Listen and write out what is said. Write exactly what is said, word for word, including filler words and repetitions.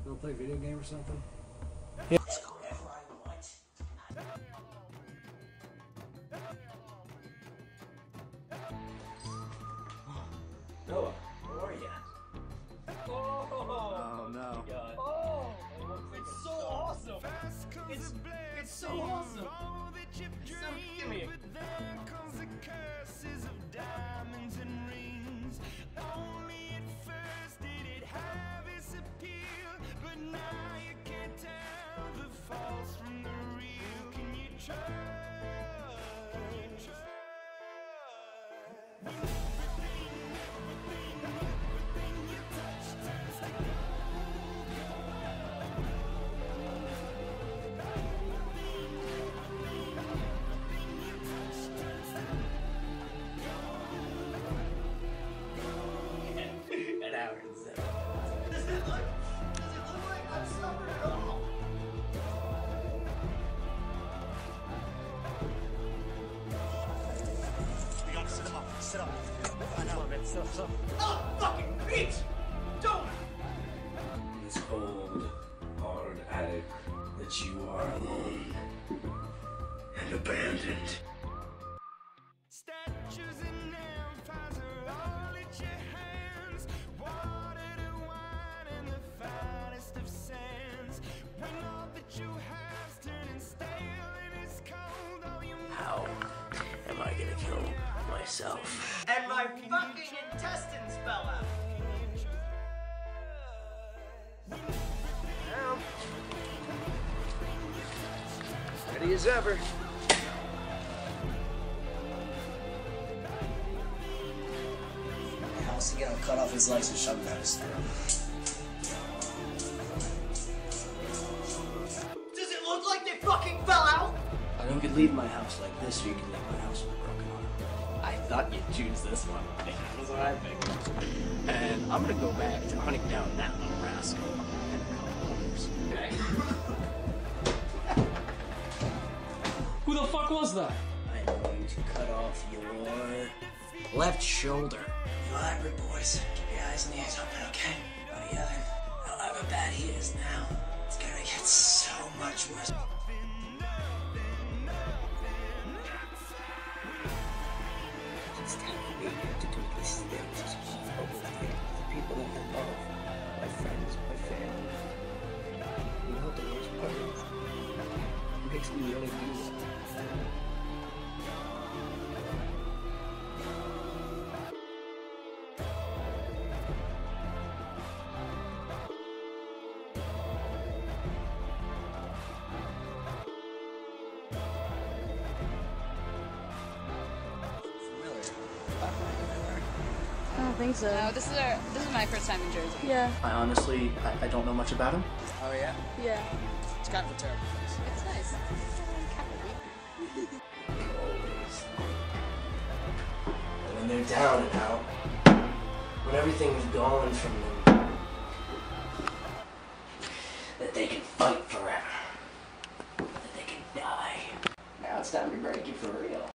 Go play a video game or something? Yeah. Let's go wherever I want. Noah, where are you? Oh, Oh no. God. Oh, It's so awesome. It's, it's so awesome. It's so, give me it. An hour and seven. does it look, does it look like I'm stubborn at all? You gotta sit up. Sit up. I know, man. Sit up, sit up. Oh, fucking bitch! Don't! This cold, hard attic that you are alone and abandoned. Statues and empires are all at your hands. Water to wine and the finest of sands. When all that you have's turning stale and it's cold, all you How am I gonna kill myself? And my fucking intestines fell out. Ready as ever. How's he gonna cut off his legs and shove them down his throat? Does it look like they fucking fell out? You could leave my house like this, or you can leave my house with a broken arm. I thought you'd choose this one. That's what I figured. And I'm gonna go back to hunting down that little rascal in a couple of years. Okay? Who the fuck was that? I am going to cut off your left shoulder. You hybrid boys, keep your eyes and ears open, okay? Buddy Evan, however bad he is now, it's gonna get so much worse. He's telling me to do these things to keep up with the people that I love, my friends, my family. You know what the worst part is? It makes me really do that. I don't think so. No, this is our this is my first time in Jersey. Yeah. I honestly, I, I don't know much about him. Oh yeah? Yeah. It's kind of a terrible place. It's nice. Always. And when they're down and out, when everything's gone from them, that they can fight forever. That they can die. Now it's time to break you for real.